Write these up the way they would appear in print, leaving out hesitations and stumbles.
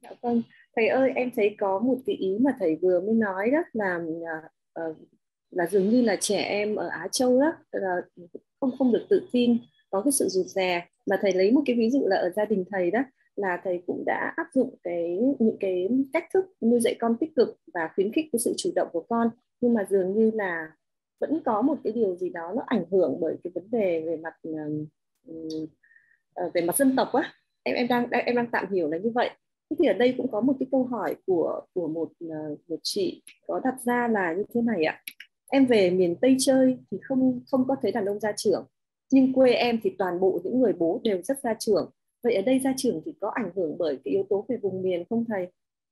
Dạ vâng, thầy ơi em thấy có một cái ý mà thầy vừa mới nói đó ờ, là dường như là trẻ em ở Á Châu đó là không không được tự tin, có cái sự rụt rè, mà thầy lấy một cái ví dụ là ở gia đình thầy đó, là thầy cũng đã áp dụng những cái cách thức nuôi dạy con tích cực và khuyến khích cái sự chủ động của con, nhưng mà dường như là vẫn có một cái điều gì đó nó ảnh hưởng bởi cái vấn đề về mặt dân tộc á. Em đang tạm hiểu là như vậy. Thế thì ở đây cũng có một cái câu hỏi của một chị có đặt ra là như thế này ạ: em về miền Tây chơi thì không không có thấy đàn ông gia trưởng, nhưng quê em thì toàn bộ những người bố đều rất gia trưởng. Vậy ở đây gia trưởng thì có ảnh hưởng bởi cái yếu tố về vùng miền không thầy?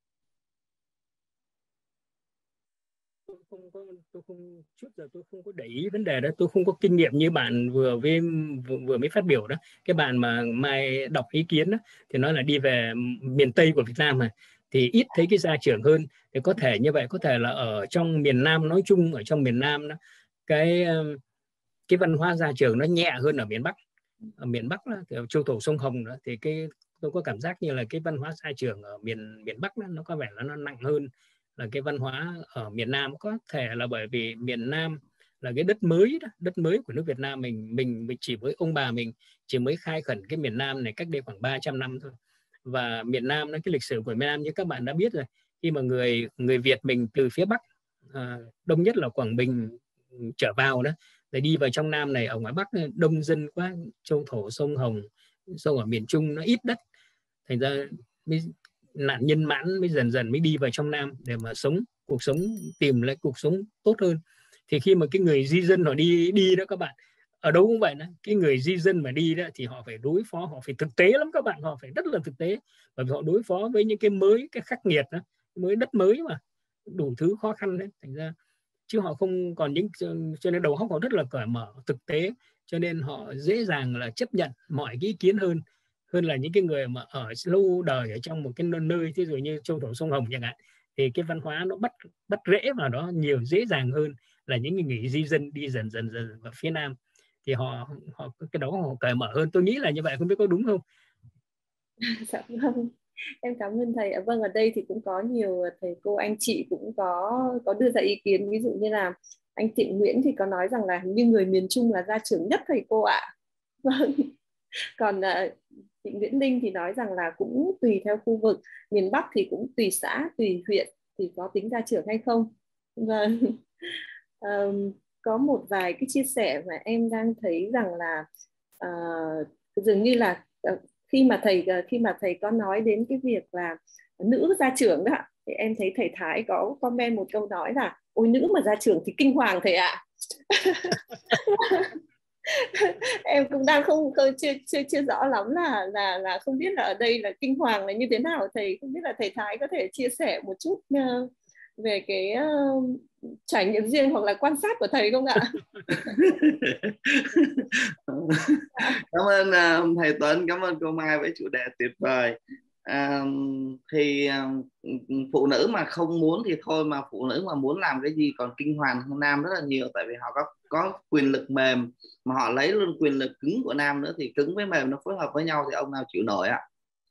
Tôi không trước giờ tôi không có để ý vấn đề đó, tôi không có kinh nghiệm như bạn vừa mới phát biểu đó. Cái bạn mà mai đọc ý kiến đó thì nói là đi về miền Tây của Việt Nam mà thì ít thấy cái gia trưởng hơn, thì có thể như vậy, có thể là ở trong miền Nam nói chung, ở trong miền Nam đó, cái cái văn hóa gia trưởng nó nhẹ hơn ở miền Bắc. Ở miền Bắc đó, kiểu Châu Thổ sông Hồng đó, thì tôi có cảm giác như là cái văn hóa gia trưởng ở miền miền Bắc đó, nó có vẻ là nó nặng hơn là cái văn hóa ở miền Nam. Có thể là bởi vì miền Nam là cái đất mới đó, đất mới của nước Việt Nam mình chỉ với ông bà mình chỉ mới khai khẩn cái miền Nam này cách đây khoảng 300 năm thôi. Và miền Nam nó, cái lịch sử của miền Nam như các bạn đã biết rồi, khi mà người người Việt mình từ phía Bắc, đông nhất là Quảng Bình trở vào đó, để đi vào trong Nam này, ở ngoài Bắc đông dân quá, Châu Thổ sông Hồng, sông ở miền Trung nó ít đất, thành ra mới, nạn nhân mãn mới dần dần mới đi vào trong Nam để mà sống cuộc sống, tìm lại cuộc sống tốt hơn. Thì khi mà cái người di dân họ đi đi đó các bạn, ở đâu cũng vậy đó, cái người di dân mà đi đó thì họ phải đối phó, họ phải thực tế lắm các bạn, họ phải rất là thực tế, bởi vì họ đối phó với những cái mới, cái khắc nghiệt đó, mới đất mới mà đủ thứ khó khăn đấy, thành ra chứ họ không còn những, cho nên đầu óc họ rất là cởi mở thực tế, cho nên họ dễ dàng là chấp nhận mọi cái ý kiến hơn hơn là những cái người mà ở lâu đời ở trong một cái nơi, thí dụ như Châu Thổ sông Hồng chẳng hạn, thì cái văn hóa nó bắt bắt rễ vào đó nhiều, dễ dàng hơn là những người di dân đi dần vào phía Nam, thì họ cái đó họ cởi mở hơn. Tôi nghĩ là như vậy, không biết có đúng không? Dạ vâng, em cảm ơn thầy. Vâng, ở đây thì cũng có nhiều thầy cô anh chị cũng có đưa ra ý kiến, ví dụ như là anh Trịnh Nguyễn thì có nói rằng là hình như người miền Trung là gia trưởng nhất thầy cô ạ. Vâng. Còn chị Nguyễn Linh thì nói rằng là cũng tùy theo khu vực, miền Bắc thì cũng tùy xã tùy huyện thì có tính gia trưởng hay không. Vâng. Có một vài cái chia sẻ mà em đang thấy rằng là ờ, dường như là khi mà thầy có nói đến cái việc là nữ gia trưởng đó, thì em thấy thầy Thái có comment một câu nói là ôi nữ mà gia trưởng thì kinh hoàng thầy ạ. Em cũng đang không chưa rõ lắm là không biết là ở đây là kinh hoàng là như thế nào. Thầy không biết là thầy Thái có thể chia sẻ một chút về cái trải nghiệm riêng hoặc là quan sát của thầy không ạ? Cảm ơn thầy Tuấn, cảm ơn cô Mai với chủ đề tuyệt vời. À, thì phụ nữ mà không muốn thì thôi, mà phụ nữ mà muốn làm cái gì còn kinh hoàng hơn nam rất là nhiều, tại vì họ có quyền lực mềm mà họ lấy luôn quyền lực cứng của nam nữa, thì cứng với mềm nó phối hợp với nhau thì ông nào chịu nổi ạ?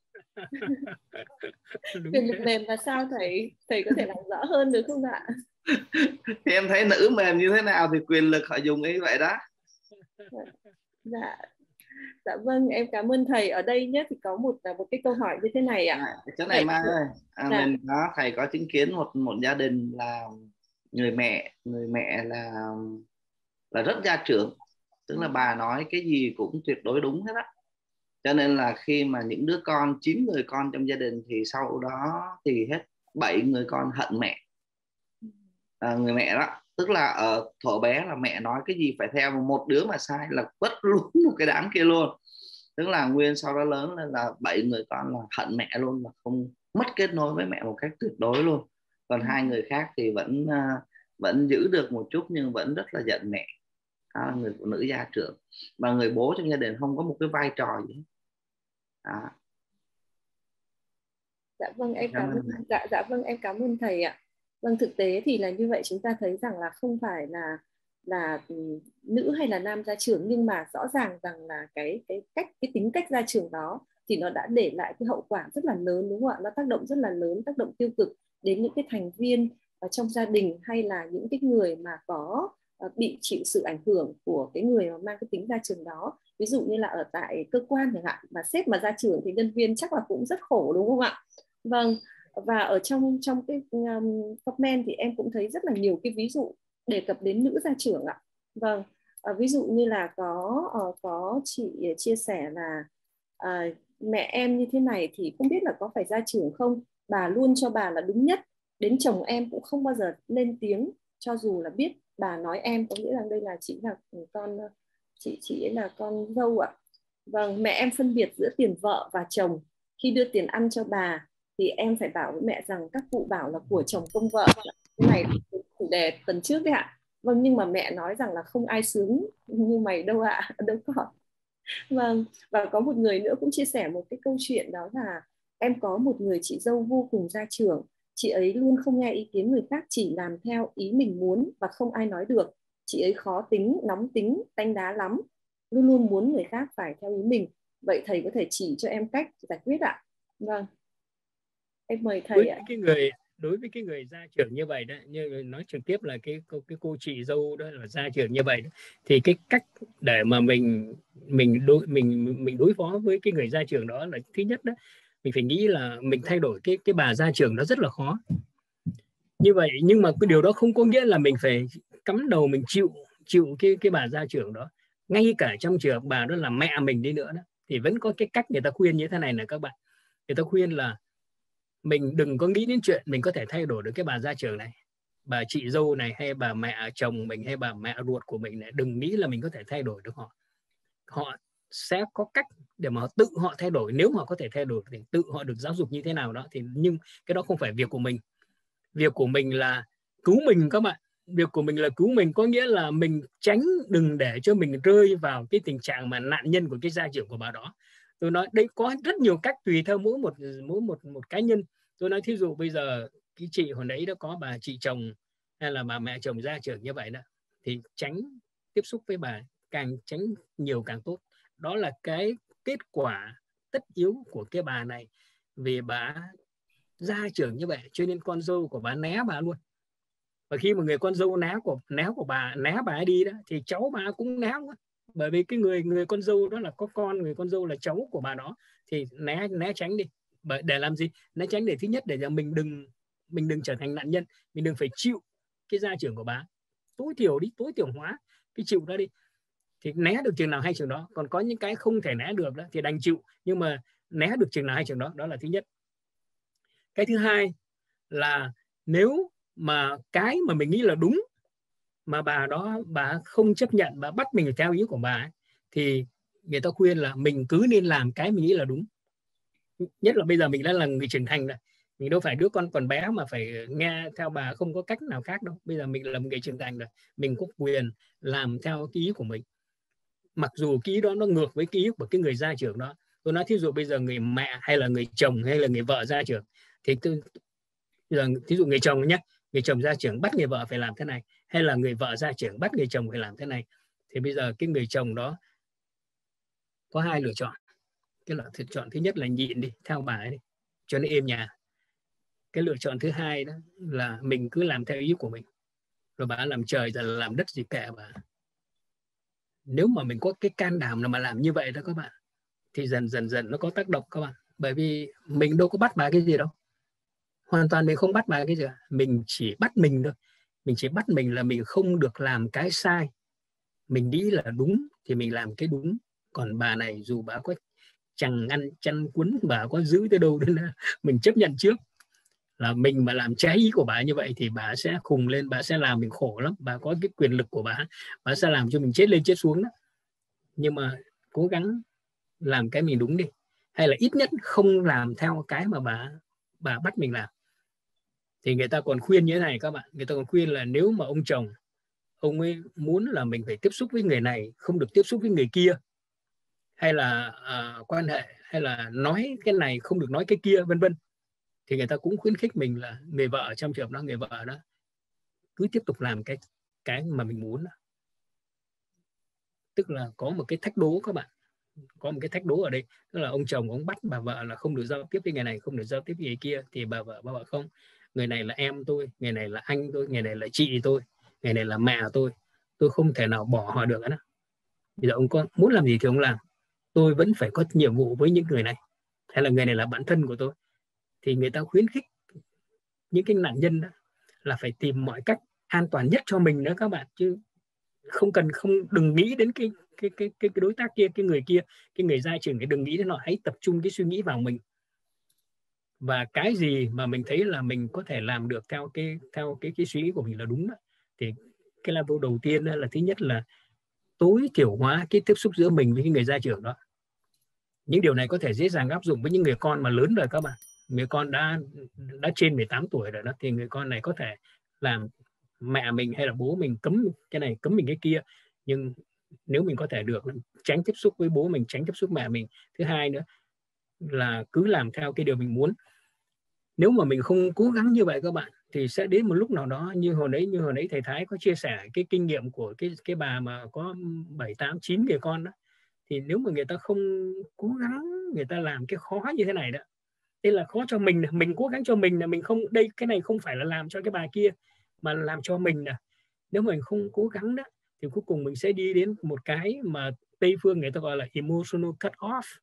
Quyền lực mềm là sao thầy có thể làm rõ hơn được không ạ? Thì em thấy nữ mềm như thế nào thì quyền lực họ dùng như vậy đó. Dạ. Dạ vâng, em cảm ơn thầy. Ở đây nhé thì có một cái câu hỏi như thế này ạ. Chỗ này Mai ơi, Dạ. mình thầy có chứng kiến một gia đình là người mẹ là rất gia trưởng, tức là bà nói cái gì cũng tuyệt đối đúng hết á, cho nên là khi mà những đứa con 9 người con trong gia đình thì sau đó thì hết 7 người con hận mẹ. Người mẹ đó, tức là ở thuở bé là mẹ nói cái gì phải theo, một đứa mà sai là vứt luôn một cái đám kia luôn, tức là nguyên sau đó lớn lên là 7 người con là hận mẹ luôn, là không, mất kết nối với mẹ một cách tuyệt đối luôn. Còn hai người khác thì vẫn giữ được một chút nhưng vẫn rất là giận mẹ. Đó là người phụ nữ gia trưởng, và người bố trong gia đình không có một cái vai trò gì. Đó. Dạ vâng, em cảm ơn. Dạ vâng, em cảm ơn thầy ạ. Vâng, thực tế thì là như vậy, chúng ta thấy rằng là không phải là nữ hay là nam gia trưởng, nhưng mà rõ ràng rằng là cái tính cách gia trưởng đó thì nó đã để lại cái hậu quả rất là lớn, đúng không ạ? Nó tác động rất là lớn, tác động tiêu cực đến những cái thành viên ở trong gia đình, hay là những cái người mà có bị chịu sự ảnh hưởng của cái người mà mang cái tính gia trưởng đó. Ví dụ như là ở tại cơ quan chẳng hạn, mà sếp mà gia trưởng thì nhân viên chắc là cũng rất khổ, đúng không ạ? Vâng. Và ở trong cái comment thì em cũng thấy rất là nhiều cái ví dụ đề cập đến nữ gia trưởng ạ. Vâng. Ví dụ như là có chị chia sẻ là mẹ em như thế này thì không biết là có phải gia trưởng không, bà luôn cho bà là đúng nhất, đến chồng em cũng không bao giờ lên tiếng cho dù là biết bà nói em, có nghĩa là đây là chị là con, chị ấy là con dâu ạ. Vâng, mẹ em phân biệt giữa tiền vợ và chồng, khi đưa tiền ăn cho bà thì em phải bảo với mẹ rằng các cụ bảo là của chồng công vợ, cái này chủ đề tuần trước đấy ạ. Vâng, nhưng mà mẹ nói rằng là không ai sướng như mày đâu ạ. Đâu có. Vâng, và có một người nữa cũng chia sẻ một cái câu chuyện, đó là em có một người chị dâu vô cùng gia trưởng. Chị ấy luôn không nghe ý kiến người khác, chỉ làm theo ý mình muốn và không ai nói được. Chị ấy khó tính, nóng tính, tanh đá lắm, luôn luôn muốn người khác phải theo ý mình. Vậy thầy có thể chỉ cho em cách giải quyết ạ? Vâng, em mời thầy ạ. Đối với cái người gia trưởng như vậy đó, như nói trực tiếp là cái cô chị dâu đó là gia trưởng như vậy đó, thì cái cách để mà mình đối phó với cái người gia trưởng đó là, thứ nhất đó, mình phải nghĩ là mình thay đổi cái bà gia trưởng đó rất là khó. Như vậy, nhưng mà cái điều đó không có nghĩa là mình phải cắm đầu mình chịu cái bà gia trưởng đó. Ngay cả trong trường hợp bà đó là mẹ mình đi nữa đó, thì vẫn có cái cách người ta khuyên như thế này này các bạn. Người ta khuyên là mình đừng có nghĩ đến chuyện mình có thể thay đổi được cái bà gia trưởng này, bà chị dâu này, hay bà mẹ chồng mình, hay bà mẹ ruột của mình này. Đừng nghĩ là mình có thể thay đổi được họ. Họ sẽ có cách để mà tự họ thay đổi. Nếu họ có thể thay đổi thì tự họ được giáo dục như thế nào đó, thì nhưng cái đó không phải việc của mình. Việc của mình là cứu mình các bạn. Việc của mình là cứu mình, có nghĩa là mình đừng để cho mình rơi vào cái tình trạng mà nạn nhân của cái gia trưởng của bà đó. Tôi nói đây có rất nhiều cách tùy theo mỗi một cá nhân. Tôi nói thí dụ bây giờ cái chị hồi nãy đó có bà chị chồng hay là bà mẹ chồng gia trưởng như vậy đó, thì tránh tiếp xúc với bà, càng tránh nhiều càng tốt. Đó là cái kết quả tất yếu của cái bà này, vì bà gia trưởng như vậy cho nên con dâu của bà né bà luôn. Và khi mà người con dâu né bà ấy đi đó, thì cháu bà cũng né luôn. Bởi vì cái người con dâu đó là có con, người con dâu là cháu của bà đó, thì né tránh đi. Để làm gì? Né tránh để thứ nhất để cho mình đừng trở thành nạn nhân, mình đừng phải chịu cái gia trưởng của bà. Tối thiểu hóa cái chịu đó đi, thì né được chừng nào hay chừng đó. Còn có những cái không thể né được đó thì đành chịu, nhưng mà né được chừng nào hay chừng đó. Đó là thứ nhất. Cái thứ hai là nếu mà cái mà mình nghĩ là đúng mà bà không chấp nhận, bà bắt mình theo ý của bà ấy, thì người ta khuyên là mình cứ nên làm cái mình nghĩ là đúng. Nhất là bây giờ mình đã là người trưởng thành rồi, mình đâu phải đứa con còn bé mà phải nghe theo bà, không có cách nào khác đâu. Bây giờ mình là một người trưởng thành rồi, mình có quyền làm theo cái ý của mình, mặc dù cái ý đó nó ngược với cái ý của cái người gia trưởng đó. Tôi nói thí dụ bây giờ người mẹ hay là người chồng hay là người vợ gia trưởng, thì bây giờ thí dụ người chồng nhé, người chồng gia trưởng bắt người vợ phải làm thế này, hay là người vợ gia trưởng bắt người chồng phải làm thế này, thì bây giờ cái người chồng đó có hai lựa chọn. Cái lựa chọn thứ nhất là nhịn đi, theo bà ấy đi, cho nó êm nhà. Cái lựa chọn thứ hai đó là mình cứ làm theo ý của mình, rồi bà làm trời rồi làm đất gì kệ bà. Nếu mà mình có cái can đảm nào mà làm như vậy đó các bạn, thì dần dần nó có tác động các bạn. Bởi vì mình đâu có bắt bà cái gì đâu, hoàn toàn mình không bắt bà cái gì cả. Mình chỉ bắt mình thôi. Mình chỉ bắt mình là mình không được làm cái sai. Mình nghĩ là đúng thì mình làm cái đúng. Còn bà này dù bà có chẳng ăn chăn quấn, bà có giữ tới đâu đến mình chấp nhận trước là mình mà làm trái ý của bà như vậy thì bà sẽ khùng lên, bà sẽ làm mình khổ lắm. Bà có cái quyền lực của bà sẽ làm cho mình chết lên chết xuống đó. Nhưng mà cố gắng làm cái mình đúng đi, hay là ít nhất không làm theo cái mà bà bắt mình làm. Thì người ta còn khuyên như thế này các bạn, người ta còn khuyên là nếu mà ông chồng ông ấy muốn là mình phải tiếp xúc với người này, không được tiếp xúc với người kia, hay là quan hệ, hay là nói cái này không được nói cái kia, vân vân, thì người ta cũng khuyến khích mình là người vợ, trong trường hợp đó người vợ đó cứ tiếp tục làm cái mà mình muốn. Tức là có một cái thách đố các bạn, có một cái thách đố ở đây, tức là ông chồng ông bắt bà vợ là không được giao tiếp với người này, không được giao tiếp với người kia, thì bà vợ không, người này là em tôi, người này là anh tôi, người này là chị tôi, người này là mẹ tôi không thể nào bỏ họ được nữa. Bây giờ ông có muốn làm gì thì ông làm, tôi vẫn phải có nhiệm vụ với những người này, hay là người này là bạn thân của tôi. Thì người ta khuyến khích những cái nạn nhân đó là phải tìm mọi cách an toàn nhất cho mình nữa các bạn, chứ đừng nghĩ đến cái đối tác kia, cái người kia, cái người gia trưởng, đừng nghĩ đến họ, hãy tập trung cái suy nghĩ vào mình. Và cái gì mà mình thấy là mình có thể làm được theo cái suy nghĩ của mình là đúng đó, thì cái level đầu tiên là thứ nhất là tối thiểu hóa cái tiếp xúc giữa mình với cái người gia trưởng đó. Những điều này có thể dễ dàng áp dụng với những người con mà lớn rồi các bạn. Người con đã trên 18 tuổi rồi đó, thì người con này có thể làm mẹ mình hay là bố mình cấm cái này, cấm mình cái kia. Nhưng nếu mình có thể được tránh tiếp xúc với bố mình, tránh tiếp xúc mẹ mình. Thứ hai nữa là cứ làm theo cái điều mình muốn. Nếu mà mình không cố gắng như vậy các bạn, thì sẽ đến một lúc nào đó như hồi nãy thầy Thái có chia sẻ cái kinh nghiệm của cái bà mà có 7, 8, 9 người con đó. Thì nếu mà người ta không cố gắng, người ta làm cái khó như thế này đó, đây là khó cho mình cố gắng cho mình là mình không, đây cái này không phải là làm cho cái bà kia mà làm cho mình nè. Nếu mình không cố gắng đó thì cuối cùng mình sẽ đi đến một cái mà Tây phương người ta gọi là emotional cut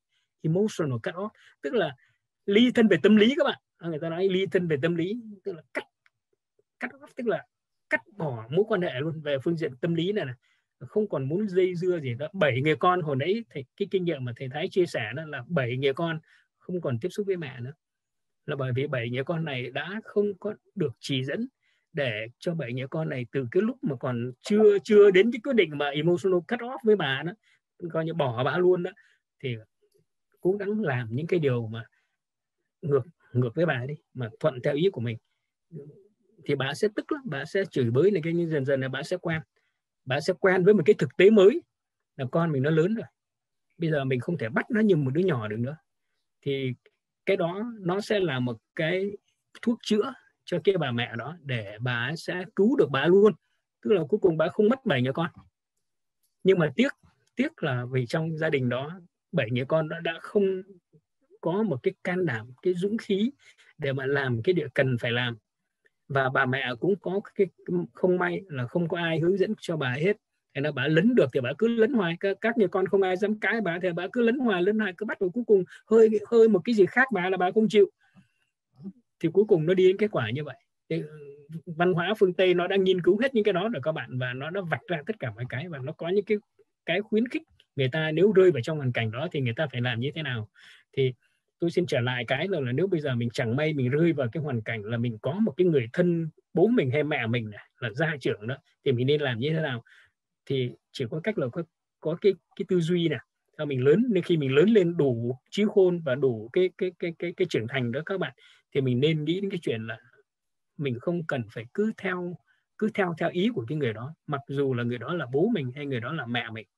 off, tức là ly thân về tâm lý các bạn. Người ta nói ly thân về tâm lý, tức là cắt off, tức là cắt bỏ mối quan hệ luôn về phương diện tâm lý này, không còn muốn dây dưa gì đó. 7 người con hồi nãy cái kinh nghiệm mà thầy Thái chia sẻ đó là 7 người con không còn tiếp xúc với mẹ nữa, là bởi vì 7 người con này đã không có được chỉ dẫn để cho 7 người con này từ cái lúc mà còn chưa đến cái quyết định mà emotional cut off với bà đó, coi như bỏ bà luôn đó, thì cố gắng làm những cái điều mà ngược với bà đi, mà thuận theo ý của mình. Thì bà sẽ tức lắm, bà sẽ chửi bới này, cái như dần dần là bà sẽ quen với một cái thực tế mới là con mình nó lớn rồi, bây giờ mình không thể bắt nó như một đứa nhỏ được nữa. Thì cái đó nó sẽ là một cái thuốc chữa cho cái bà mẹ đó, để bà sẽ cứu được bà luôn. Tức là cuối cùng bà không mất 7 người con. Nhưng mà tiếc là vì trong gia đình đó 7 người con đã không có một cái can đảm, cái dũng khí để mà làm cái điều cần phải làm. Và bà mẹ cũng có cái không may là không có ai hướng dẫn cho bà hết, thế nên bà lấn được thì bà cứ lấn hoài, các người con không ai dám cãi bà thì bà cứ lấn hoài, cứ bắt đầu cuối cùng hơi một cái gì khác bà là bà không chịu, thì cuối cùng nó đi đến kết quả như vậy. Thì văn hóa phương Tây nó đã nghiên cứu hết những cái đó rồi các bạn, và nó đã vạch ra tất cả mọi cái, và nó có những cái khuyến khích người ta nếu rơi vào trong hoàn cảnh đó thì người ta phải làm như thế nào. Thì tôi xin trở lại cái là nếu bây giờ mình chẳng may mình rơi vào cái hoàn cảnh là mình có một cái người thân, bố mình hay mẹ mình này, là gia trưởng đó, thì mình nên làm như thế nào. Thì chỉ có cách là có cái tư duy này, sau mình lớn, nên khi mình lớn lên đủ trí khôn và đủ cái trưởng thành đó các bạn, thì mình nên nghĩ đến cái chuyện là mình không cần phải cứ theo ý của cái người đó, mặc dù là người đó là bố mình hay người đó là mẹ mình.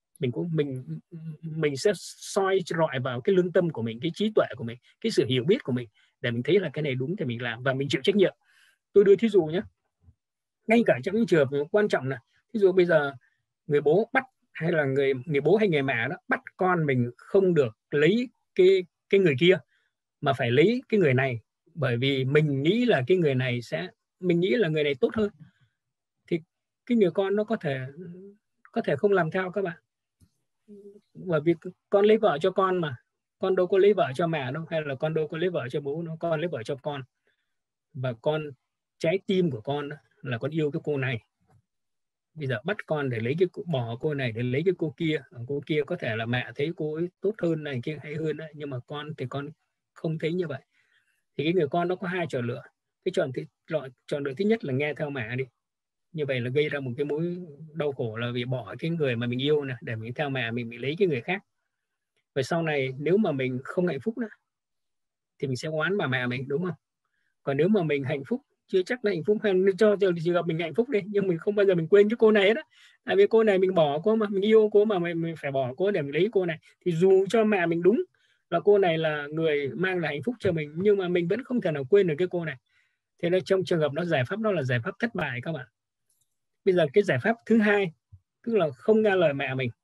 Mình sẽ soi rọi vào cái lương tâm của mình, cái trí tuệ của mình, cái sự hiểu biết của mình, để mình thấy là cái này đúng thì mình làm và mình chịu trách nhiệm. Tôi đưa thí dụ nhé, ngay cả trong những trường hợp quan trọng này, ví dụ bây giờ người bố bắt, hay là người bố hay người mẹ đó bắt con mình không được lấy cái người kia mà phải lấy cái người này, bởi vì mình nghĩ là cái người này mình nghĩ là người này tốt hơn, thì cái người con nó có thể không làm theo các bạn. Bởi vì con lấy vợ cho con mà, con đâu có lấy vợ cho mẹ đâu, hay là con đâu có lấy vợ cho bố đâu, con lấy vợ cho con. Và trái tim của con là con yêu cái cô này. Bây giờ bắt con để bỏ cô này để lấy cái cô kia có thể là mẹ thấy cô ấy tốt hơn này kia hay hơn đấy, nhưng mà con thì con không thấy như vậy. Thì cái người con nó có hai chọn lựa. Cái chọn lựa thứ nhất là nghe theo mẹ đi, như vậy là gây ra một cái mối đau khổ, là vì bỏ cái người mà mình yêu này để mình theo mẹ mình lấy cái người khác. Và sau này nếu mà mình không hạnh phúc nữa thì mình sẽ oán bà mẹ mình, đúng không? Còn nếu mà mình hạnh phúc, chưa chắc là hạnh phúc, hay cho trường hợp mình hạnh phúc đi, nhưng mình không bao giờ mình quên cái cô này hết á. Tại vì cô này mình bỏ cô mà, mình yêu cô mà, mình phải bỏ cô để mình lấy cô này. Thì dù cho mẹ mình đúng là cô này là người mang lại hạnh phúc cho mình, nhưng mà mình vẫn không thể nào quên được cái cô này. Thế nên trong trường hợp đó, giải pháp đó là giải pháp thất bại các bạn. Bây giờ cái giải pháp thứ hai, tức là không nghe lời mẹ mình,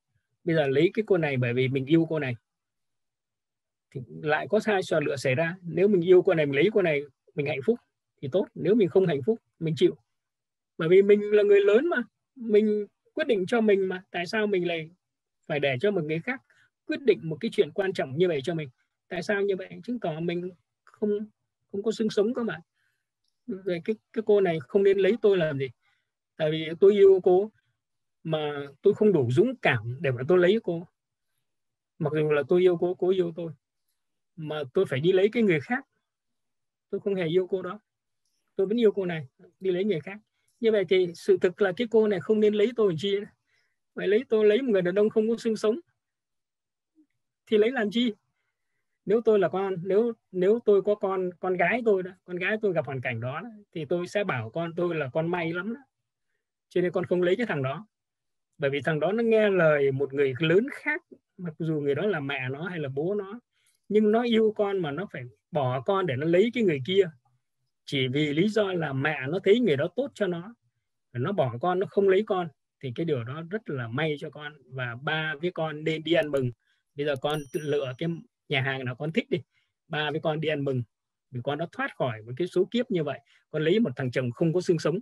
bây giờ lấy cái cô này bởi vì mình yêu cô này thì lại có sai chọn lựa xảy ra. Nếu mình yêu cô này, mình lấy cô này, mình hạnh phúc thì tốt. Nếu mình không hạnh phúc, mình chịu. Bởi vì mình là người lớn mà, mình quyết định cho mình mà, tại sao mình lại phải để cho một người khác quyết định một cái chuyện quan trọng như vậy cho mình? Tại sao như vậy? Chứng tỏ mình không có xứng sống các bạn. Về cái cô này không nên lấy tôi làm gì. Tại vì tôi yêu cô mà tôi không đủ dũng cảm để mà tôi lấy cô. Mặc dù là tôi yêu cô yêu tôi, mà tôi phải đi lấy cái người khác. Tôi không hề yêu cô đó, tôi vẫn yêu cô này, đi lấy người khác. Như vậy thì sự thực là cái cô này không nên lấy tôi làm chi. Vậy lấy một người đàn ông không có xứng sống thì lấy làm chi? Nếu tôi là nếu tôi có con gái tôi đó, con gái tôi gặp hoàn cảnh đó, thì tôi sẽ bảo con tôi là con may lắm đó, cho nên con không lấy cái thằng đó. Bởi vì thằng đó nó nghe lời một người lớn khác, mặc dù người đó là mẹ nó hay là bố nó, nhưng nó yêu con mà nó phải bỏ con để nó lấy cái người kia, chỉ vì lý do là mẹ nó thấy người đó tốt cho nó bỏ con, nó không lấy con. Thì cái điều đó rất là may cho con, và ba với con nên đi ăn mừng. Bây giờ con tự lựa cái nhà hàng nào con thích đi, ba với con đi ăn mừng vì con đã thoát khỏi một cái số kiếp như vậy. Con lấy một thằng chồng không có xương sống.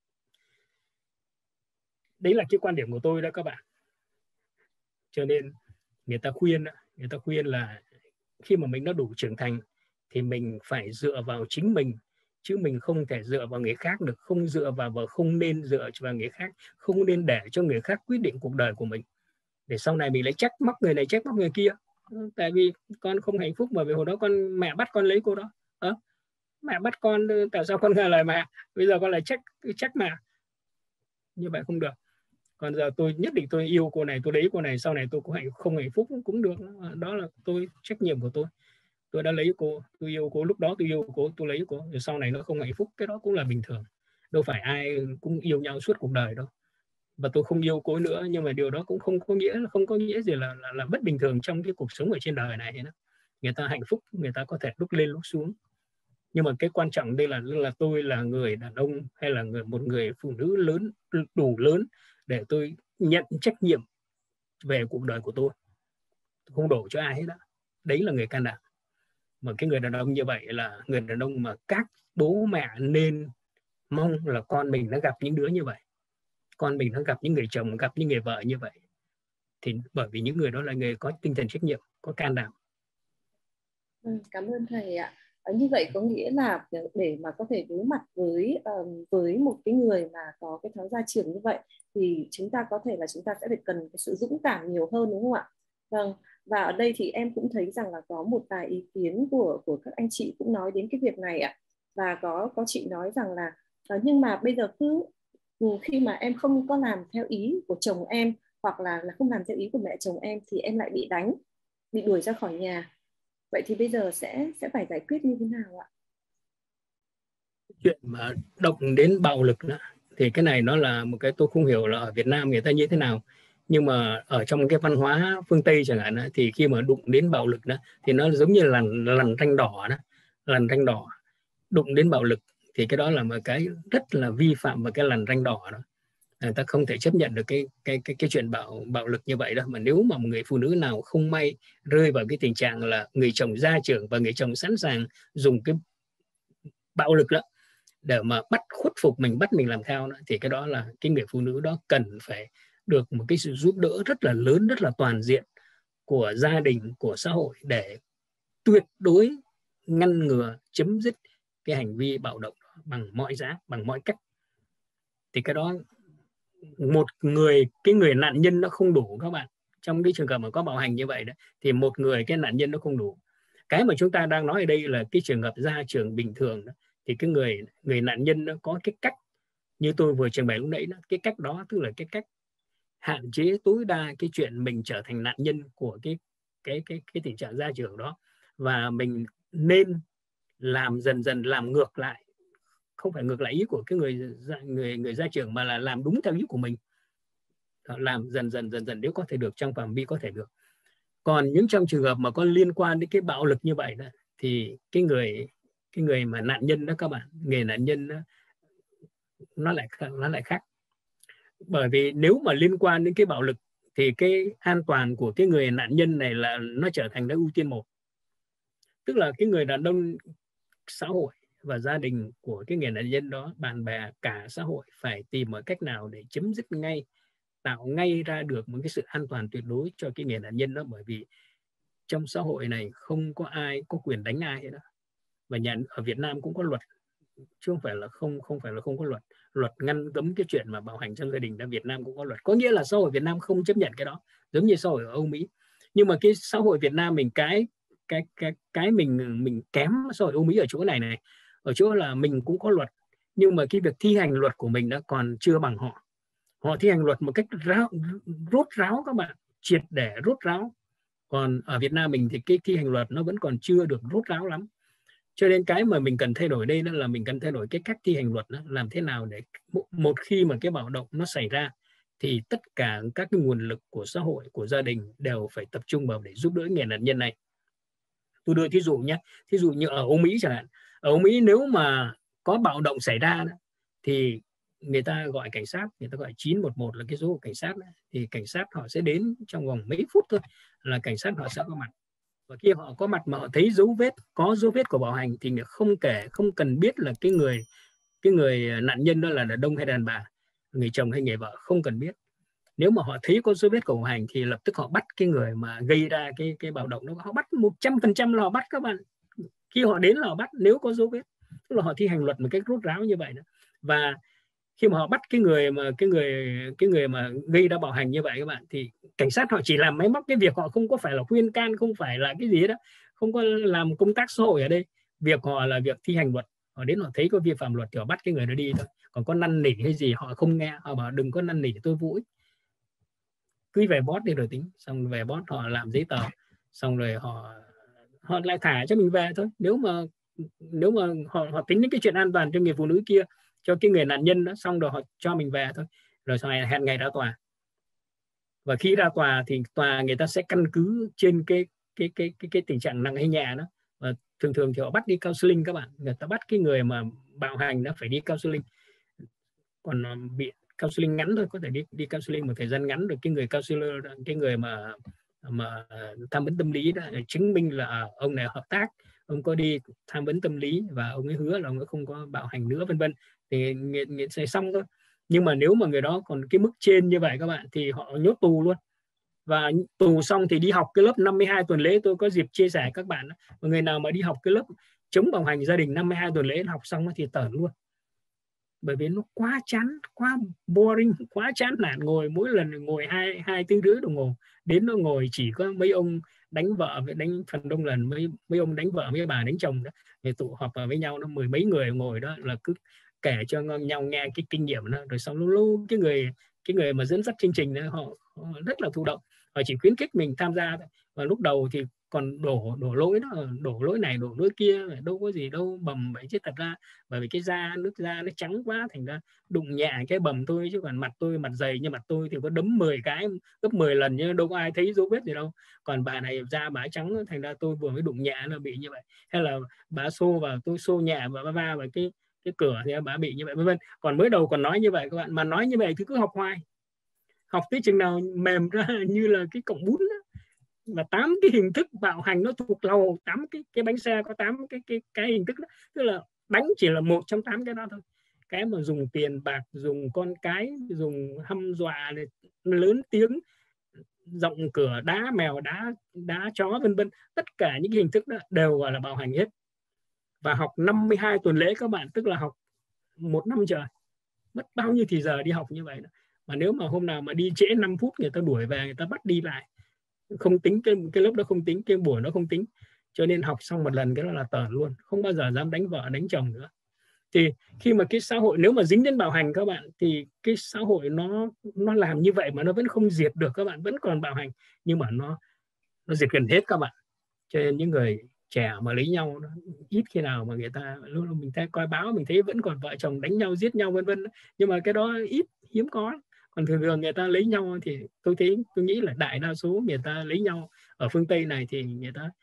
Đấy là cái quan điểm của tôi đó các bạn. Cho nên người ta khuyên là khi mà mình đã đủ trưởng thành thì mình phải dựa vào chính mình, chứ mình không thể dựa vào người khác được. Không dựa vào và không nên dựa vào người khác, không nên để cho người khác quyết định cuộc đời của mình, để sau này mình lại trách móc người này trách móc người kia. Tại vì con không hạnh phúc bởi vì hồi đó mẹ bắt con lấy cô đó. Mẹ bắt con, tại sao con nghe lời mẹ, bây giờ con lại trách mẹ? Như vậy không được. Còn giờ tôi nhất định tôi yêu cô này, tôi lấy cô này, sau này tôi cũng không hạnh phúc cũng được. Đó là trách nhiệm của tôi đã lấy cô, tôi yêu cô, lúc đó tôi yêu cô, tôi lấy cô, rồi sau này nó không hạnh phúc, cái đó cũng là bình thường. Đâu phải ai cũng yêu nhau suốt cuộc đời đâu. Và tôi không yêu cô nữa, nhưng mà điều đó cũng không có nghĩa gì là bất bình thường trong cái cuộc sống ở trên đời này đó. Người ta hạnh phúc, người ta có thể lúc lên lúc xuống, nhưng mà cái quan trọng đây là tôi là người đàn ông hay là một người phụ nữ lớn, đủ lớn để tôi nhận trách nhiệm về cuộc đời của tôi không đổ cho ai hết đó. Đấy là người can đảm. Mà cái người đàn ông như vậy là người đàn ông mà các bố mẹ nên mong là con mình nó gặp những đứa như vậy, con mình nó gặp những người chồng, gặp những người vợ như vậy. Thì bởi vì những người đó là người có tinh thần trách nhiệm, có can đảm. Cảm ơn thầy ạ. Như vậy có nghĩa là để mà có thể đối mặt với một cái người mà có cái thói gia trưởng như vậy thì chúng ta có thể là chúng ta sẽ phải cần cái sự dũng cảm nhiều hơn, đúng không ạ? Vâng. Và ở đây thì em cũng thấy rằng là có một vài ý kiến của các anh chị cũng nói đến cái việc này ạ. Và có chị nói rằng là nhưng mà bây giờ khi mà em không có làm theo ý của chồng em, hoặc là không làm theo ý của mẹ chồng em, thì em lại bị đánh, bị đuổi ra khỏi nhà. Vậy thì bây giờ sẽ phải giải quyết như thế nào ạ? Chuyện mà động đến bạo lực đó, thì cái này nó là một cái tôi không hiểu là ở Việt Nam người ta như thế nào, nhưng mà ở trong cái văn hóa phương Tây chẳng hạn thì khi mà đụng đến bạo lực đó thì nó giống như là lằn ranh đỏ đó, lằn ranh đỏ. Đụng đến bạo lực thì cái đó là một cái rất là vi phạm vào cái lằn ranh đỏ đó. Người ta không thể chấp nhận được cái chuyện bạo lực như vậy đâu. Mà nếu mà một người phụ nữ nào không may rơi vào cái tình trạng là người chồng gia trưởng và người chồng sẵn sàng dùng cái bạo lực đó để mà khuất phục mình, bắt mình làm theo đó, thì cái đó là cái người phụ nữ đó cần phải được một cái sự giúp đỡ rất là lớn, rất là toàn diện của gia đình, của xã hội để tuyệt đối ngăn ngừa, chấm dứt cái hành vi bạo động bằng mọi giá, bằng mọi cách. Thì cái đó cái người nạn nhân nó không đủ các bạn. Trong cái trường hợp mà có bạo hành như vậy đó, thì một người cái nạn nhân nó không đủ. Cái mà chúng ta đang nói ở đây là cái trường hợp gia trưởng bình thường đó, thì cái người nạn nhân nó có cái cách như tôi vừa trình bày lúc nãy đó. Cái cách đó tức là cái cách hạn chế tối đa cái chuyện mình trở thành nạn nhân của cái tình trạng gia trưởng đó, và mình nên làm dần dần, làm ngược lại, không phải ngược lại ý của cái người gia trưởng, mà là làm đúng theo ý của mình, làm dần dần nếu có thể được, trong phạm vi có thể được. Còn những trong trường hợp mà có liên quan đến cái bạo lực như vậy đó, thì cái người mà nạn nhân đó các bạn, người nạn nhân đó, nó lại khác. Bởi vì nếu mà liên quan đến cái bạo lực thì cái an toàn của cái người nạn nhân này là nó trở thành ưu tiên một. Tức là cái người đàn ông, xã hội và gia đình của cái người nạn nhân đó, bạn bè, cả xã hội phải tìm mọi cách nào để chấm dứt ngay, tạo ngay ra được một cái sự an toàn tuyệt đối cho cái người nạn nhân đó. Bởi vì trong xã hội này không có ai có quyền đánh ai hết đó. Và ở Việt Nam cũng có luật, chứ không phải là không có luật. Luật ngăn cấm cái chuyện mà bạo hành trong gia đình, ở Việt Nam cũng có luật. Có nghĩa là xã hội Việt Nam không chấp nhận cái đó, giống như xã hội ở Âu Mỹ. Nhưng mà cái xã hội Việt Nam mình cái mình kém xã hội Âu Mỹ ở chỗ này, ở chỗ là mình cũng có luật, nhưng mà cái việc thi hành luật của mình đã còn chưa bằng họ. Họ thi hành luật một cách rốt ráo các bạn, triệt để rốt ráo. Còn ở Việt Nam mình thì cái thi hành luật nó vẫn còn chưa được rốt ráo lắm. Cho nên cái mà mình cần thay đổi đây đó là mình cần thay đổi cái cách thi hành luật đó, làm thế nào để một khi mà cái bạo động nó xảy ra thì tất cả các cái nguồn lực của xã hội, của gia đình đều phải tập trung vào để giúp đỡ người nạn nhân này. Tôi đưa thí dụ nhé, thí dụ như ở Âu Mỹ chẳng hạn. Ở Âu Mỹ nếu mà có bạo động xảy ra đó, thì người ta gọi cảnh sát, người ta gọi 911 là cái số của cảnh sát đó. Thì cảnh sát họ sẽ đến trong vòng mấy phút thôi là cảnh sát họ sẽ có mặt. Và khi họ có mặt mà họ thấy có dấu vết của bạo hành thì không cần biết là cái người nạn nhân đó là đàn ông hay đàn bà, người chồng hay người vợ, không cần biết. Nếu mà họ thấy có dấu vết của bạo hành thì lập tức họ bắt cái người mà gây ra cái bạo động đó. Họ bắt 100% là họ bắt các bạn. Khi họ đến là họ bắt nếu có dấu vết. Tức là họ thi hành luật một cách rốt ráo như vậy đó. Và khi mà họ bắt cái người mà gây ra bạo hành như vậy các bạn, thì cảnh sát họ chỉ làm máy móc cái việc, họ không có phải là khuyên can, không phải là cái gì đó, không có làm công tác xã hội ở đây. Việc họ là việc thi hành luật. Họ đến họ thấy có vi phạm luật thì họ bắt cái người đó đi thôi. Còn có năn nỉ hay gì họ không nghe, họ bảo đừng có năn nỉ tôi vô ích, cứ về boss đi rồi tính. Xong về boss họ làm giấy tờ, xong rồi họ lại thả cho mình về thôi. Nếu mà họ tính đến cái chuyện an toàn cho người phụ nữ kia, cho cái người nạn nhân đó, xong rồi họ cho mình về thôi. Rồi sau này hẹn ngày ra tòa. Và khi ra tòa thì tòa người ta sẽ căn cứ trên cái tình trạng nặng hay nhẹ đó. Và thường thì họ bắt đi counseling các bạn. Người ta bắt cái người mà bạo hành đó phải đi counseling. Còn bị counseling ngắn thôi, có thể đi counseling một thời gian ngắn, được cái người counselor, cái người mà tham vấn tâm lý đó chứng minh là ông này hợp tác, ông có đi tham vấn tâm lý và ông ấy hứa là ông ấy không có bạo hành nữa, vân vân, thì người sẽ xong thôi. Nhưng mà nếu mà người đó còn cái mức trên như vậy các bạn thì họ nhốt tù luôn. Và tù xong thì đi học cái lớp 52 tuần lễ. Tôi có dịp chia sẻ các bạn, người nào mà đi học cái lớp chống bạo hành gia đình 52 tuần lễ học xong thì tởn luôn. Bởi vì nó quá chán, quá boring, quá chán nản, ngồi mỗi lần ngồi 2 tiếng rưỡi đồng hồ, đến nó ngồi chỉ có mấy ông đánh vợ, phần đông lần mấy ông đánh vợ, mấy bà đánh chồng đó, thì tụ họp vào với nhau, nó 10 mấy người ngồi đó là cứ kể cho nhau nghe cái kinh nghiệm đó. Rồi sau lâu cái người mà dẫn dắt chương trình đó, họ rất là thụ động, họ chỉ khuyến khích mình tham gia. Và lúc đầu thì còn đổ lỗi đó, đổ lỗi này đổ lỗi kia, đâu có gì đâu, bầm vậy chứ thật ra bởi vì cái nước da nó trắng quá, thành ra đụng nhẹ cái bầm tôi, chứ còn mặt dày như mặt tôi thì có đấm 10 cái, gấp 10 lần, nhưng đâu có ai thấy dấu vết gì đâu. Còn bà này da bà trắng, thành ra tôi vừa mới đụng nhẹ nó bị như vậy. Hay là bà xô vào, tôi xô nhẹ và va vào cái cửa thì bà bị như vậy, vân vân. Còn mới đầu còn nói như vậy các bạn, mà nói như vậy thì cứ học hoài, học tới chừng nào mềm ra như là cái cọng bún đó. Và 8 cái hình thức bạo hành nó thuộc lầu, 8 cái bánh xe có 8 cái hình thức đó. Tức là đánh chỉ là một trong 8 cái đó thôi. Cái mà dùng tiền bạc, dùng con cái, dùng hăm dọa, lớn tiếng, giọng cửa, đá mèo, đá chó, vân vân, tất cả những cái hình thức đó đều gọi là bạo hành hết. Và học 52 tuần lễ các bạn, tức là học 1 năm trời, mất bao nhiêu thì giờ đi học như vậy đó. Mà nếu mà hôm nào mà đi trễ 5 phút người ta đuổi về, người ta bắt đi lại, không tính cái lớp đó, không tính cái buổi nó, không tính. Cho nên học xong một lần cái đó là tởn luôn, không bao giờ dám đánh vợ đánh chồng nữa. Thì khi mà cái xã hội nếu mà dính đến bạo hành các bạn, thì cái xã hội nó làm như vậy mà nó vẫn không diệt được các bạn, vẫn còn bạo hành, nhưng mà nó diệt gần hết các bạn. Cho nên những người trẻ mà lấy nhau ít khi nào mà người ta, lúc mình ta coi báo mình thấy vẫn còn vợ chồng đánh nhau, giết nhau, vân vân, nhưng mà cái đó hiếm có. Còn thường người ta lấy nhau thì tôi nghĩ là đại đa số người ta lấy nhau ở phương Tây này thì người ta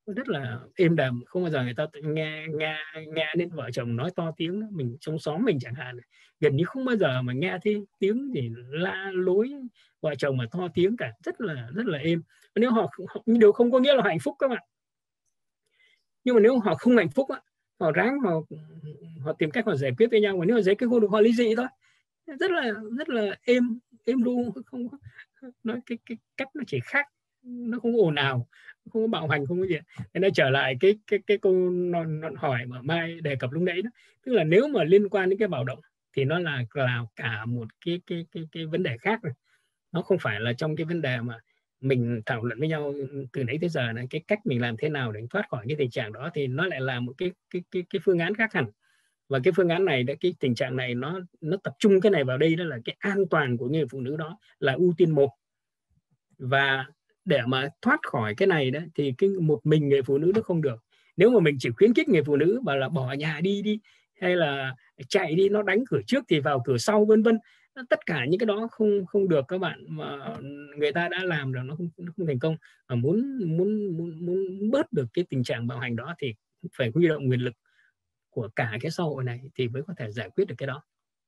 rất là êm đềm, không bao giờ người ta nghe đến vợ chồng nói to tiếng. Mình trong xóm mình chẳng hạn, gần như không bao giờ mà nghe thấy tiếng gì la lối vợ chồng mà to tiếng cả, rất là êm. Nếu họ điều không có nghĩa là họ hạnh phúc các bạn, nhưng mà nếu họ không hạnh phúc á, họ ráng họ tìm cách họ giải quyết với nhau, mà nếu họ giải quyết không được họ ly dị thôi. Rất là êm ru, không có nói cái cách nó chỉ khác, nó không ồn ào, không có bạo hành, không có gì. Thế nó trở lại cái câu nó hỏi mà Mai đề cập lúc nãy đó, tức là nếu mà liên quan đến cái bạo động thì nó là cả một cái vấn đề khác rồi. Nó không phải là trong cái vấn đề mà mình thảo luận với nhau từ nãy tới giờ này, cái cách mình làm thế nào để thoát khỏi cái tình trạng đó, thì nó lại là một cái phương án khác hẳn. Và cái phương án này, cái tình trạng này nó tập trung cái này vào đây, đó là cái an toàn của người phụ nữ, đó là ưu tiên một. Và để mà thoát khỏi cái này đó thì một mình người phụ nữ nó không được. Nếu mà mình chỉ khuyến khích người phụ nữ bảo là bỏ nhà đi hay là chạy đi, nó đánh cửa trước thì vào cửa sau, vân vân, tất cả những cái đó không được các bạn. Mà người ta đã làm rồi nó không thành công. Mà muốn bớt được cái tình trạng bạo hành đó thì phải huy động nguồn lực của cả cái xã hội này thì mới có thể giải quyết được cái đó.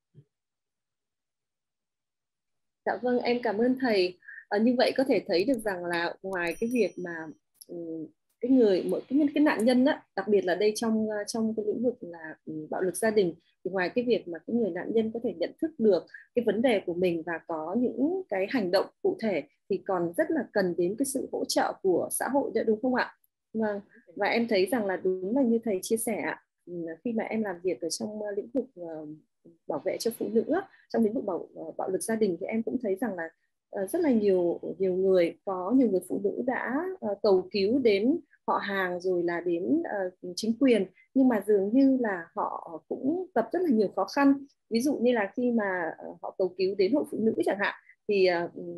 Dạ vâng, em cảm ơn thầy. Như vậy có thể thấy được rằng là ngoài cái việc mà cái nạn nhân á, đặc biệt là đây trong cái lĩnh vực là bạo lực gia đình, thì ngoài cái việc mà cái người nạn nhân có thể nhận thức được cái vấn đề của mình và có những cái hành động cụ thể, thì còn rất là cần đến cái sự hỗ trợ của xã hội nữa, đúng không ạ? Vâng. Và em thấy rằng là đúng là như thầy chia sẻ, khi mà em làm việc ở trong lĩnh vực bảo vệ cho phụ nữ, trong lĩnh vực bạo lực gia đình, thì em cũng thấy rằng là rất là nhiều người phụ nữ đã cầu cứu đến họ hàng rồi là đến chính quyền, nhưng mà dường như là họ cũng gặp rất là nhiều khó khăn. Ví dụ như là khi mà họ cầu cứu đến hội phụ nữ chẳng hạn, thì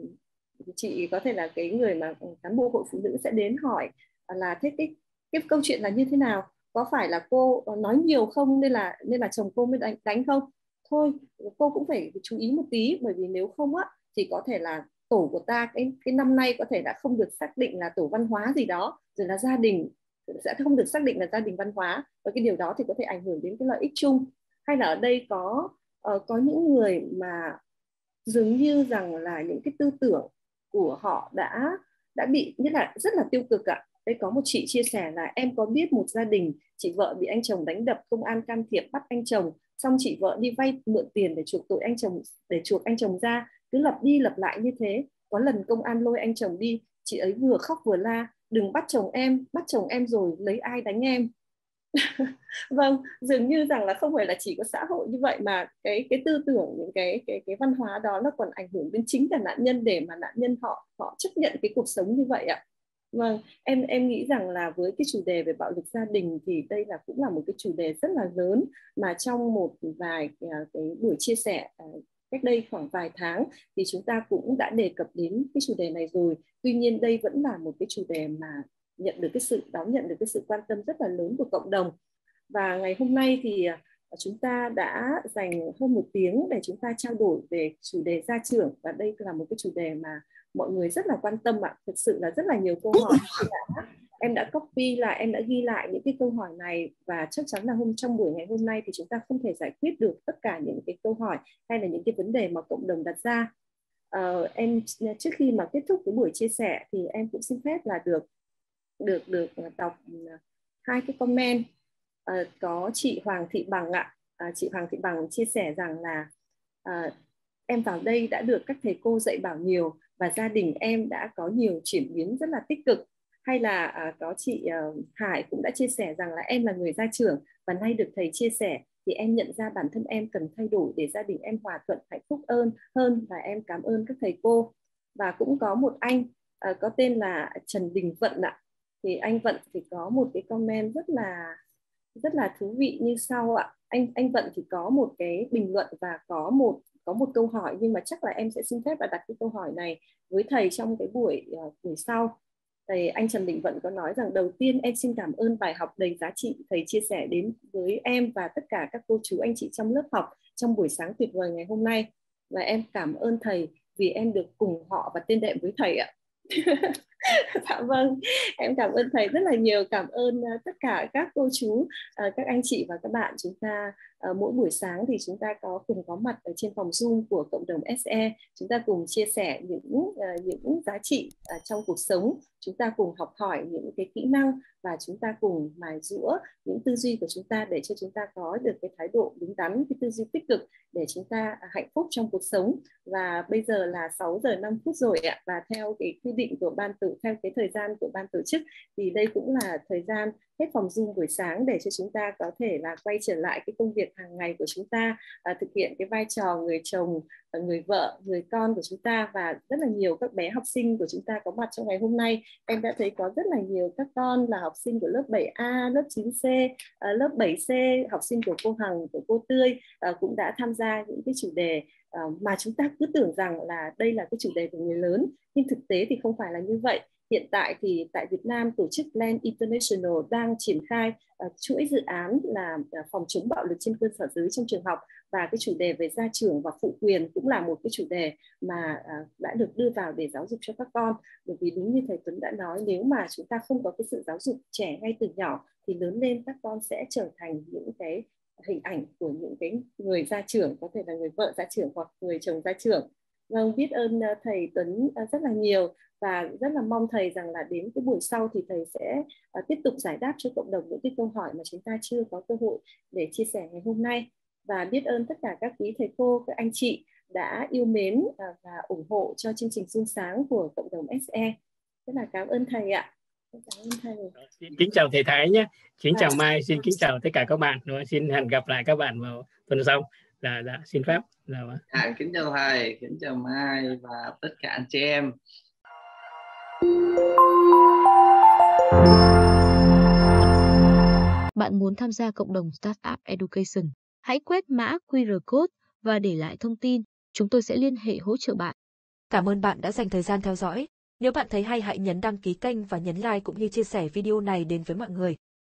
chị có thể là cái người mà cán bộ hội phụ nữ sẽ đến hỏi là thế cái câu chuyện là như thế nào, có phải là cô nói nhiều không nên là chồng cô mới đánh không? Thôi cô cũng phải chú ý một tí, bởi vì nếu không á thì có thể là tổ của ta cái năm nay có thể đã không được xác định là tổ văn hóa gì đó, rồi là gia đình sẽ không được xác định là gia đình văn hóa, và cái điều đó thì có thể ảnh hưởng đến cái lợi ích chung. Hay là ở đây có những người mà dường như rằng là những cái tư tưởng của họ đã bị nhất là rất là tiêu cực ạ. Đây có một chị chia sẻ là em có biết một gia đình chị vợ bị anh chồng đánh đập, công an can thiệp bắt anh chồng, xong chị vợ đi vay mượn tiền để chuộc tội anh chồng, để chuộc anh chồng ra, cứ lặp đi lặp lại như thế. Có lần công an lôi anh chồng đi, chị ấy vừa khóc vừa la, đừng bắt chồng em rồi lấy ai đánh em. Vâng, dường như rằng là không phải là chỉ có xã hội như vậy, mà cái tư tưởng, những cái văn hóa đó nó còn ảnh hưởng đến chính cả nạn nhân, để mà nạn nhân họ chấp nhận cái cuộc sống như vậy ạ. Vâng, em nghĩ rằng là với cái chủ đề về bạo lực gia đình thì đây cũng là một cái chủ đề rất là lớn, mà trong một vài cái buổi chia sẻ cách đây khoảng vài tháng thì chúng ta cũng đã đề cập đến cái chủ đề này rồi. Tuy nhiên đây vẫn là một cái chủ đề mà đón nhận được cái sự quan tâm rất là lớn của cộng đồng. Và ngày hôm nay thì chúng ta đã dành hơn 1 tiếng để chúng ta trao đổi về chủ đề gia trưởng, và đây là một cái chủ đề mà mọi người rất là quan tâm ạ. Thực sự là rất là nhiều câu hỏi. Em đã copy lại, em đã ghi lại những cái câu hỏi này, và chắc chắn là trong buổi ngày hôm nay thì chúng ta không thể giải quyết được tất cả những cái câu hỏi hay là những cái vấn đề mà cộng đồng đặt ra. Em trước khi mà kết thúc cái buổi chia sẻ thì em cũng xin phép là được đọc 2 cái comment. Có chị Hoàng Thị Bằng ạ. Chị Hoàng Thị Bằng chia sẻ rằng là em vào đây đã được các thầy cô dạy bảo nhiều, và gia đình em đã có nhiều chuyển biến rất là tích cực. Hay là có chị Hải cũng đã chia sẻ rằng là em là người gia trưởng, và nay được thầy chia sẻ thì em nhận ra bản thân em cần thay đổi để gia đình em hòa thuận, hạnh phúc hơn, và em cảm ơn các thầy cô. Và cũng có một anh có tên là Trần Đình Vận ạ. Thì anh Vận thì có một cái comment rất là thú vị như sau ạ. Anh Vận thì có một cái bình luận và có một câu hỏi, nhưng mà chắc là em sẽ xin phép là đặt cái câu hỏi này với thầy trong cái buổi sau. Anh Trần Đình Vận có nói rằng: đầu tiên em xin cảm ơn bài học đầy giá trị thầy chia sẻ đến với em và tất cả các cô chú anh chị trong lớp học trong buổi sáng tuyệt vời ngày hôm nay, và em cảm ơn thầy vì em được cùng họ và tên đệm với thầy ạ. Dạ vâng, em cảm ơn thầy rất là nhiều, cảm ơn tất cả các cô chú, các anh chị và các bạn. Chúng ta mỗi buổi sáng thì chúng ta cùng có mặt ở trên phòng Zoom của cộng đồng SE. Chúng ta cùng chia sẻ những giá trị trong cuộc sống. Chúng ta cùng học hỏi những cái kỹ năng và chúng ta cùng mài giũa những tư duy của chúng ta để cho chúng ta có được cái thái độ đúng đắn, cái tư duy tích cực để chúng ta hạnh phúc trong cuộc sống. Và bây giờ là 6 giờ 5 phút rồi ạ, và theo cái quy định của theo cái thời gian của ban tổ chức thì đây cũng là thời gian hết phòng Zoom buổi sáng để cho chúng ta có thể là quay trở lại cái công việc hàng ngày của chúng ta, thực hiện cái vai trò người chồng, người vợ, người con của chúng ta. Và rất là nhiều các bé học sinh của chúng ta có mặt trong ngày hôm nay. Em đã thấy có rất là nhiều các con là học sinh của lớp 7A, lớp 9C, lớp 7C, học sinh của cô Hằng, của cô Tươi cũng đã tham gia những cái chủ đề mà chúng ta cứ tưởng rằng là đây là cái chủ đề của người lớn, nhưng thực tế thì không phải là như vậy. Hiện tại thì tại Việt Nam, tổ chức Plan International đang triển khai chuỗi dự án là phòng chống bạo lực trên cơ sở giới trong trường học, và cái chủ đề về gia trưởng và phụ quyền cũng là một cái chủ đề mà đã được đưa vào để giáo dục cho các con. Bởi vì đúng như thầy Tuấn đã nói, nếu mà chúng ta không có cái sự giáo dục trẻ ngay từ nhỏ thì lớn lên các con sẽ trở thành những cái hình ảnh của những cái người gia trưởng, có thể là người vợ gia trưởng hoặc người chồng gia trưởng. Vâng, biết ơn thầy Tuấn rất là nhiều, và rất là mong thầy rằng là đến cái buổi sau thì thầy sẽ tiếp tục giải đáp cho cộng đồng những cái câu hỏi mà chúng ta chưa có cơ hội để chia sẻ ngày hôm nay. Và biết ơn tất cả các quý thầy cô, các anh chị đã yêu mến và ủng hộ cho chương trình Zoom sáng của cộng đồng SE. Rất là cảm ơn thầy ạ. Cảm ơn thầy. Kính chào thầy Thái nhé. Kính chào Mai, xin kính chào tất cả các bạn. Xin hẹn gặp lại các bạn vào tuần sau. Xin phép. Kính chào thầy, kính chào Mai và tất cả anh chị em. Bạn muốn tham gia cộng đồng Startup Education? Hãy quét mã QR code và để lại thông tin. Chúng tôi sẽ liên hệ hỗ trợ bạn. Cảm ơn bạn đã dành thời gian theo dõi. Nếu bạn thấy hay hãy nhấn đăng ký kênh và nhấn like cũng như chia sẻ video này đến với mọi người.